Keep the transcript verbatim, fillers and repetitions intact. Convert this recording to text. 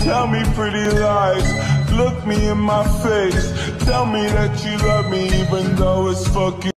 tell me pretty lies. Look me in my face, tell me that you love me even though it's fucking